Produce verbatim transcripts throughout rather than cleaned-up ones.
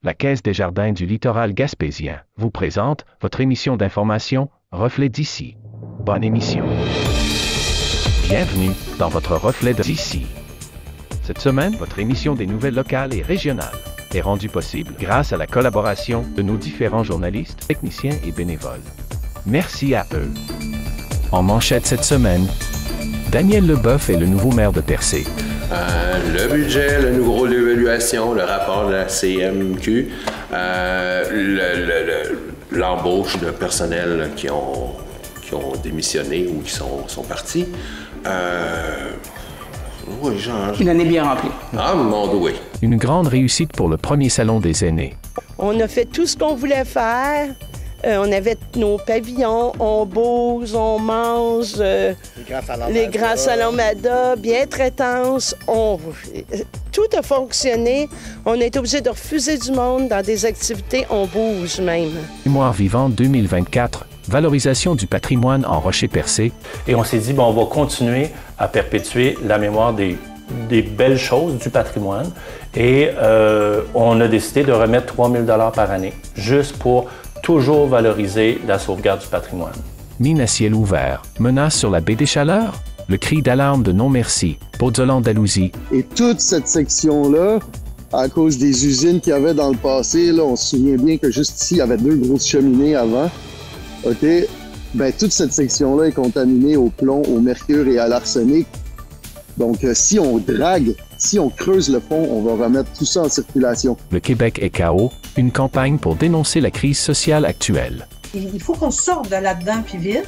la Caisse des Jardins du littoral gaspésien vous présente votre émission d'information Reflet d'ici. Bonne émission. Bienvenue dans votre Reflet d'ici. Cette semaine, votre émission des nouvelles locales et régionales est rendue possible grâce à la collaboration de nos différents journalistes, techniciens et bénévoles. Merci à eux. En manchette cette semaine, Daniel Leboeuf est le nouveau maire de Percé. Euh, le budget, le nouveau rôle d'évaluation, le rapport de la C M Q, euh, le, le, le, l'embauche de personnel qui ont, qui ont démissionné ou qui sont, sont partis. Euh, oui, genre... Une année bien remplie. Ah, mon Dieu, oui. Une grande réussite pour le premier salon des aînés. On a fait tout ce qu'on voulait faire. Euh, on avait nos pavillons, on bouse, on mange, euh, les grands salons, les grands salons Mada, bien traitance. On... Tout a fonctionné. On a été obligé de refuser du monde dans des activités, on bouge même. Mémoire vivante deux mille vingt-quatre, valorisation du patrimoine en Rocher-Percé. Et on s'est dit, bon, on va continuer à perpétuer la mémoire des, des belles choses du patrimoine. Et euh, on a décidé de remettre trois mille dollars par année, juste pour toujours valoriser la sauvegarde du patrimoine. Mine à ciel ouvert, menace sur la baie des Chaleurs, le cri d'alarme de non-merci, Pozzolan-Dalhousie. Et toute cette section-là, à cause des usines qu'il y avait dans le passé, là, on se souvient bien que juste ici, il y avait deux grosses cheminées avant. OK? Ben, toute cette section-là est contaminée au plomb, au mercure et à l'arsenic. Donc, euh, si on drague, si on creuse le fond, on va remettre tout ça en circulation. Le Québec est K O, une campagne pour dénoncer la crise sociale actuelle. Il faut qu'on sorte de là-dedans, puis vite.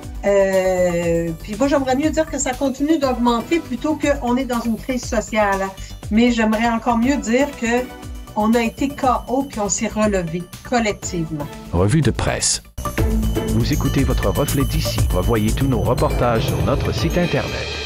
Euh, puis moi, j'aimerais mieux dire que ça continue d'augmenter plutôt qu'on est dans une crise sociale. Mais j'aimerais encore mieux dire qu'on a été K O puis on s'est relevé collectivement. Revue de presse. Vous écoutez votre Reflet d'ici. Revoyez tous nos reportages sur notre site Internet.